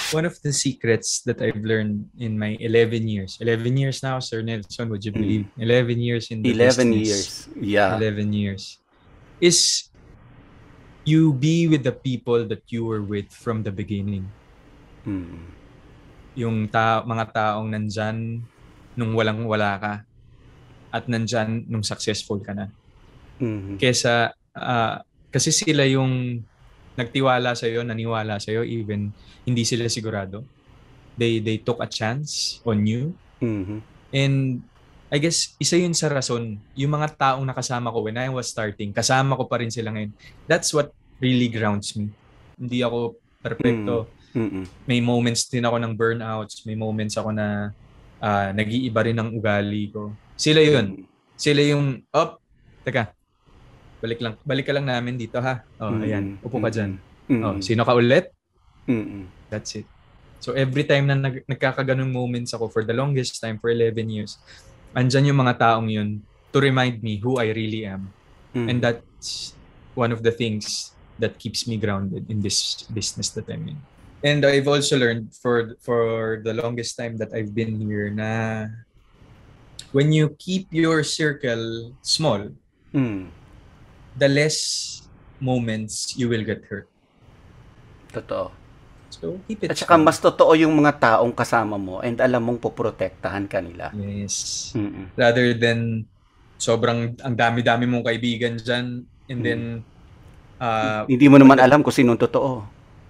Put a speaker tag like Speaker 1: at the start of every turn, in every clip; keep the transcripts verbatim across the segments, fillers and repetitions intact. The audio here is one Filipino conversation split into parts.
Speaker 1: one of the secrets that I've learned in my eleven years, eleven years now, Sir Nelson, would you believe? Mm. eleven years in the
Speaker 2: eleven
Speaker 1: business.
Speaker 2: years. Yeah.
Speaker 1: eleven years. Is you be with the people that you were with from the beginning.
Speaker 2: Mm.
Speaker 1: Yung ta- mga taong nandyan nung walang-wala ka at nandyan nung successful ka na.
Speaker 2: Mm-hmm.
Speaker 1: Kesa, uh, kasi sila yung nagtiwala sa'yo, naniwala sa'yo, even hindi sila sigurado. They they took a chance on you.
Speaker 2: Mm-hmm.
Speaker 1: And I guess, isa yun sa rason, yung mga taong nakasama ko when I was starting, kasama ko pa rin sila ngayon. That's what really grounds me. Hindi ako perfecto.
Speaker 2: Mm-hmm.
Speaker 1: May moments din ako ng burnouts. May moments ako na uh, nag-iiba rin ang ugali ko. Sila yun. Sila yung, up, teka, balik lang, balik ka lang namin dito ha. Oh, mm-hmm. Ayan, upo ka dyan. Mm-hmm. Oh, sino ka ulit?
Speaker 2: Mm-hmm.
Speaker 1: That's it. So every time na nag- nagkakaganong moments ako for the longest time, for eleven years, andyan yung mga taong yun to remind me who I really am. Mm-hmm. And that's one of the things that keeps me grounded in this business that I'm in. And I've also learned for for the longest time that I've been here na when you keep your circle small,
Speaker 2: mm.
Speaker 1: the less moments you will get hurt.
Speaker 2: Totoo.
Speaker 1: So, keep it.
Speaker 2: At saka mas totoo yung mga taong kasama mo and alam mong poprotektahan kanila.
Speaker 1: Yes.
Speaker 2: Mm-mm.
Speaker 1: Rather than sobrang ang dami-dami mong kaibigan dyan and then uh,
Speaker 2: hindi mo naman alam kung sinong totoo.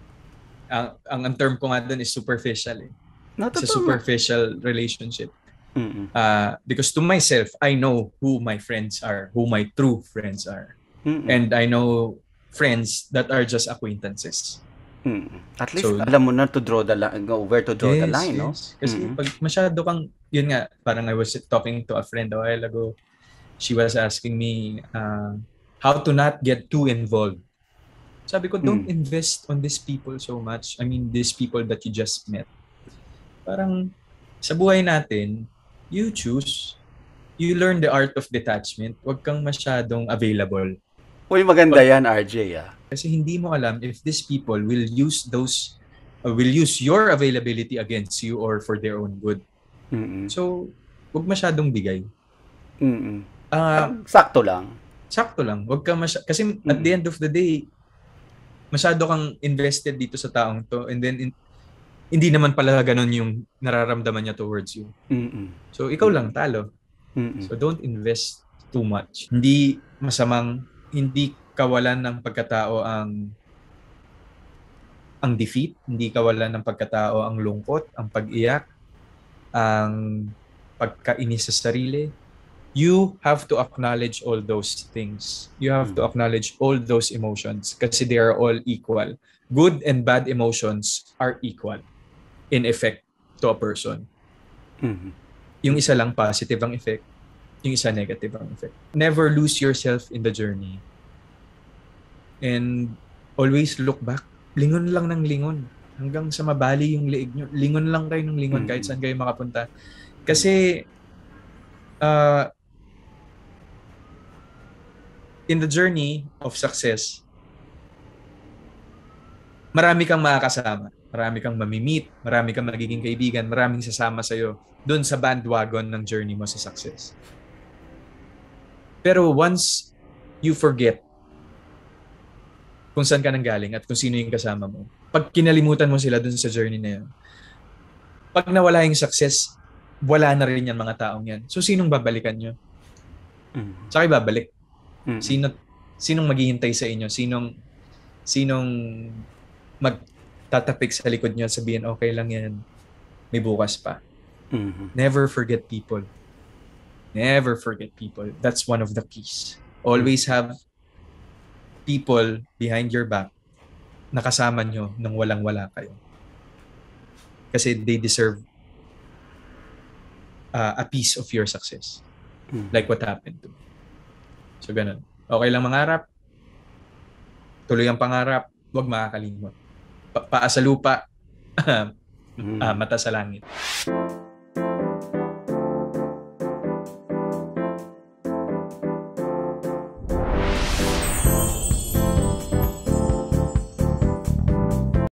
Speaker 1: Ang, ang, ang term ko nga dun is superficial eh.
Speaker 2: No,
Speaker 1: it's a superficial relationship.
Speaker 2: Mm-mm.
Speaker 1: Uh, because to myself, I know who my friends are, who my true friends are.
Speaker 2: Mm-mm.
Speaker 1: And I know friends that are just acquaintances.
Speaker 2: Mm-mm. At least so, alam mo na to draw the line, where to draw
Speaker 1: yes,
Speaker 2: the line,
Speaker 1: yes.
Speaker 2: no?
Speaker 1: Kasi mm-hmm. pag masyado kang, yun nga, parang I was talking to a friend a while ago. She was asking me uh, how to not get too involved. Sabi ko, don't mm. invest on these people so much. I mean, these people that you just met. Parang sa buhay natin, you choose. You learn the art of detachment. Huwag kang masyadong available.
Speaker 2: Uy, maganda Pag, yan, R J. Ah.
Speaker 1: Kasi hindi mo alam if these people will use those, uh, will use your availability against you or for their own good.
Speaker 2: Mm-mm.
Speaker 1: So, huwag masyadong bigay.
Speaker 2: Mm-mm.
Speaker 1: Uh,
Speaker 2: sakto lang.
Speaker 1: Sakto lang. Huwag ka masy- Kasi mm-mm. at the end of the day, masyado kang invested dito sa taong to and then in, hindi naman pala ganun yung nararamdaman niya towards you.
Speaker 2: Mm-mm.
Speaker 1: So, ikaw lang talo.
Speaker 2: Mm-mm.
Speaker 1: So, don't invest too much. Hindi masamang, hindi kawalan ng pagkatao ang ang defeat, hindi kawalan ng pagkatao ang lungkot, ang pag-iyak, ang pagkainis sa sarili. You have to acknowledge all those things. You have to acknowledge all those emotions kasi they are all equal. Good and bad emotions are equal in effect to a person.
Speaker 2: Mm-hmm.
Speaker 1: Yung isa lang positive ang effect, yung isa negative ang effect. Never lose yourself in the journey. And always look back. Lingon lang ng lingon. Hanggang sa mabali yung liig nyo. Lingon lang kayo ng lingon mm-hmm. kahit saan kayo makapunta. Kasi uh, in the journey of success, marami kang makakasama. Marami kang mamimit. Marami kang magiging kaibigan. Maraming sasama sa'yo doon sa bandwagon ng journey mo sa success. Pero once you forget kung saan ka nanggaling at kung sino yung kasama mo, pag kinalimutan mo sila doon sa journey na yun, pag nawala yung success, wala na rin yan mga taong yan. So, sinong babalikan nyo?
Speaker 2: Mm.
Speaker 1: Saka babalik.
Speaker 2: Mm.
Speaker 1: Sino, sinong maghihintay sa inyo? Sinong, sinong magtatapik sa likod nyo at sabihin, okay lang yan, may bukas pa.
Speaker 2: Mm-hmm.
Speaker 1: Never forget people. Never forget people. That's one of the keys. Always have people behind your back na kasama nyo nang walang-wala kayo. Kasi they deserve uh, a piece of your success.
Speaker 2: Mm.
Speaker 1: Like what happened to me. So, ganun. Okay lang mangarap. Tuloy ang pangarap. Huwag makakalimot. Pa- paa sa lupa. uh, mata sa langit.